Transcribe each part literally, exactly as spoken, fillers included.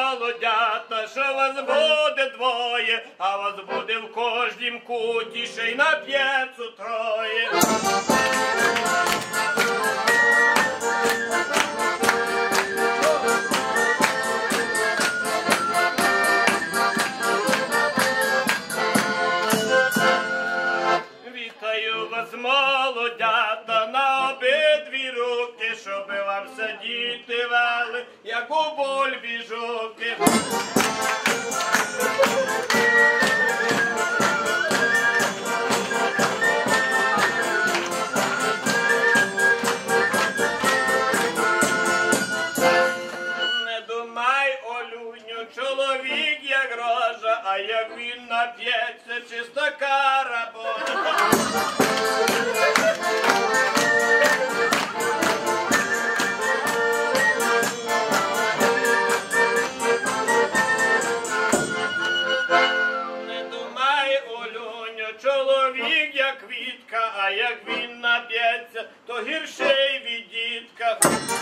молодята, що вас буде двоє, а вас буде в кожнім куті, ще й на п'єцу троє. Вітаю вас, молодята, на обидві руки, щоби вам сидіти вели, як у бульбі жуки. Не думай, Олюню, чоловік як рожа, а як він нап'ється, чиста карабона. Не думай, Олюню, чоловік як квітка, а як він нап'ється, то гірший від дітка.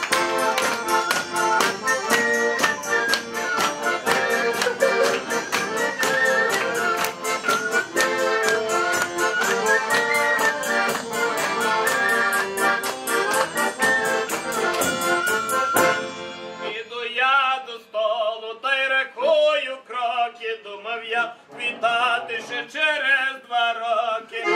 Думав я вітати ще через два роки.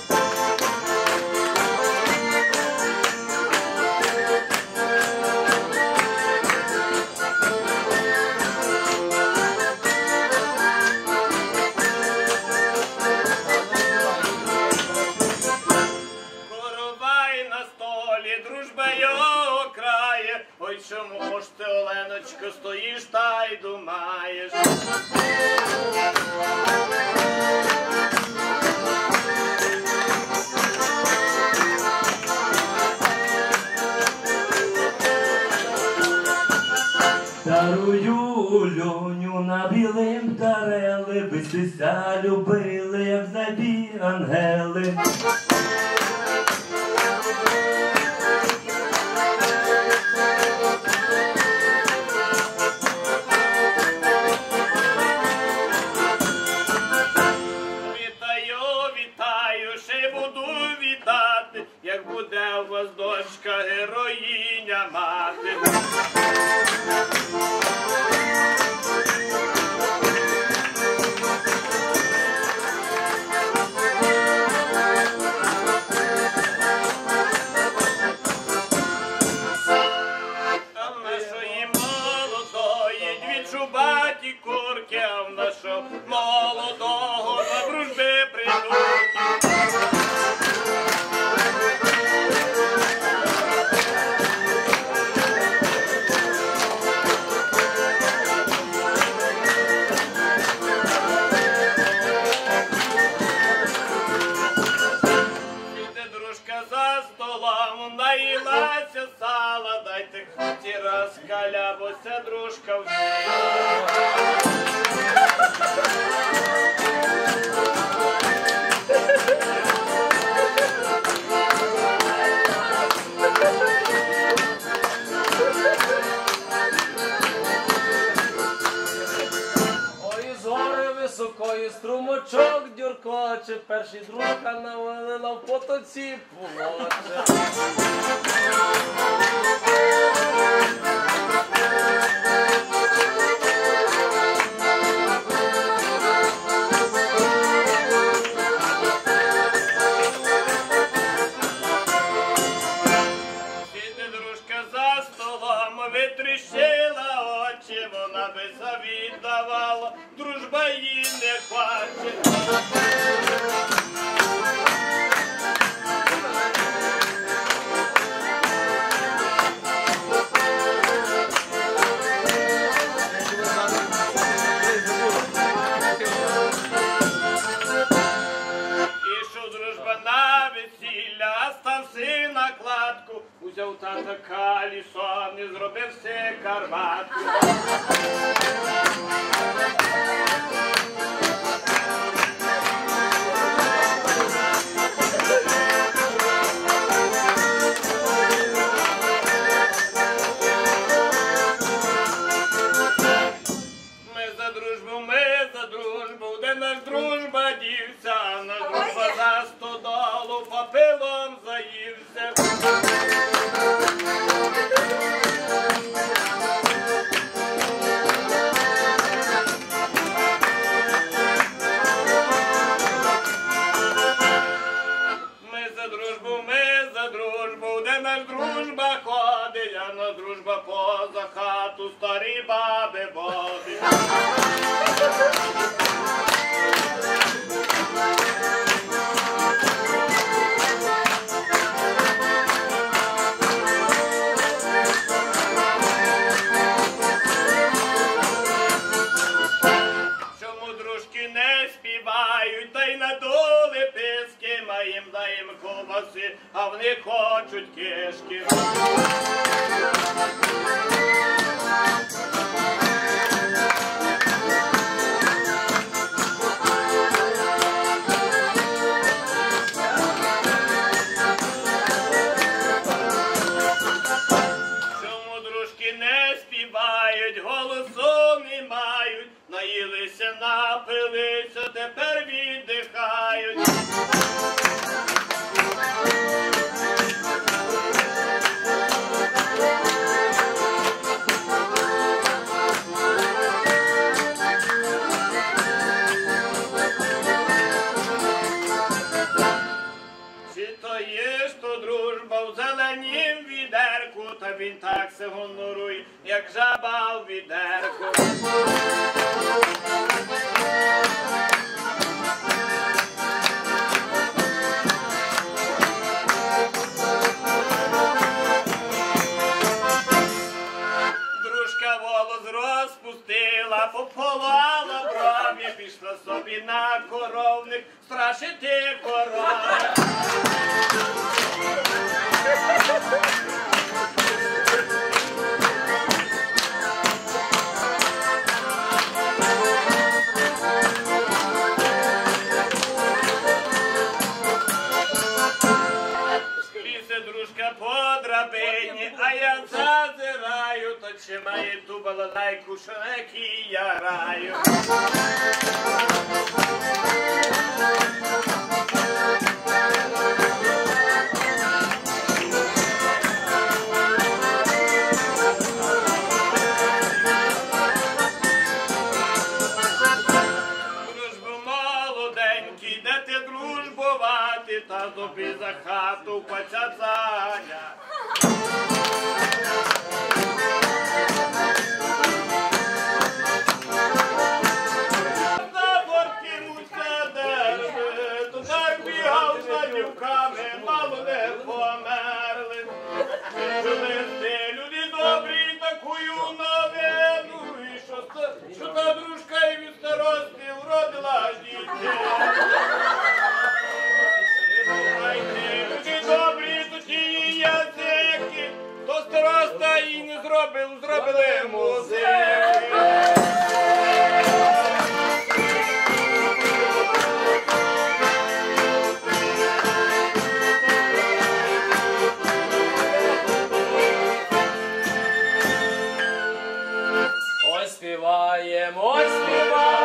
Коровай на столі, дружба його крає. Ой, чому ж ти, Оленочко, стоїш та й думаєш? Старую льоню на білим тарели, битися любили, як забі ангели. Вітаю, вітаю, ще й буду вітати, як буде у вас дочка, героїня мати. Там нашої молодої дві чубаті курки, а в нашого молодого на дружби придурки. Сіде дружка за столом, наїлася сала, дайте хоті раз калябося, дружка вміла. Ой, з гори високої струмочок дюркоче, перший дружка навалила в потоці полоче. Сіде дружка за столом, витріщила очі, вона би завіддавала, дружба їй не хоче. Ішов дружба на весілля, а став син на кладку, узяв тата калісон і зробив все карватку. де наш дружба дівся, а наш дружба за стодолу попилом заївся. Ми за дружбу, ми за дружбу, де наш дружба ходить, а наш дружба поза хату старі баби водить. Чому дружки не співають, та й надули писки, маєм даєм ковбаси, а вони хочуть кишки. Чому дружки не співають, голосу не мають, наїлися, напилися, тепер віддихають. Чи то є ж то дружба в зеленім відерку, та він так се гонорує, як жаба в відерку. Дружка волос розпустила, пополала брові, пішла собі на коровник страшити корови. Лізе дружка по драбині, а я зазираю, то чи має ту балалайку, що на якій я граю. Дружбу молоденький, де ти дружбувати, та тобі за хату паця заня. На борті муся держи, то так бігав за дівками, мало не померли. Жили ти, люди добрі, такую новину, і що, ста- що та дружка і від старости вродила дітей. Слухайте, люди добрі, то ті язики, то староста і не зробив, зробили музики. Ой, співаєм, ой, співаєм.